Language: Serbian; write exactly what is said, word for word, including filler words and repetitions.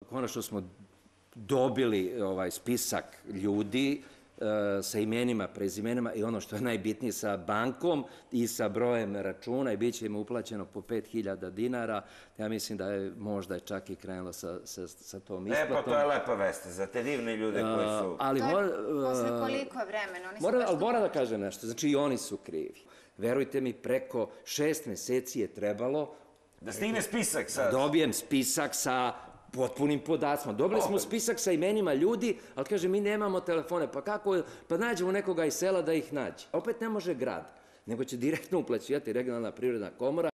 Konačno smo dobili ovaj spisak ljudi sa imenima, prezimenima i ono što je najbitnije sa bankom i sa brojem računa i bit će im uplaćeno po pet hiljada dinara. Ja mislim da je možda čak i krenulo sa tom isplatom. E, pa to je lepa vest za te divne ljude koji su... To je posle koliko vremena? Ali moram da kažem nešto, znači i oni su krivi. Verujte mi, preko šest meseci je trebalo da stigne spisak sa... Da dobijem spisak sa potpunim podacima. Dobili smo spisak sa imenima ljudi, ali kaže, mi nemamo telefone, pa kako, pa nađemo nekoga iz sela da ih nađe. Opet ne može grad, nego će direktno uplaćivati regionalna privredna komora.